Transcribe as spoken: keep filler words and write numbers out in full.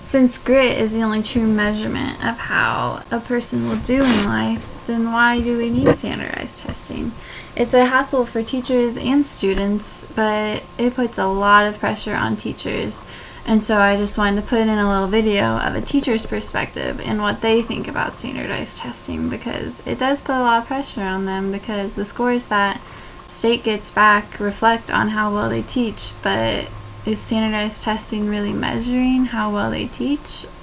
Since grit is the only true measurement of how a person will do in life, then why do we need standardized testing? It's a hassle for teachers and students, but it puts a lot of pressure on teachers. And so I just wanted to put in a little video of a teacher's perspective and what they think about standardized testing, because it does put a lot of pressure on them, because the scores that state gets back reflect on how well they teach, but is standardized testing really measuring how well they teach,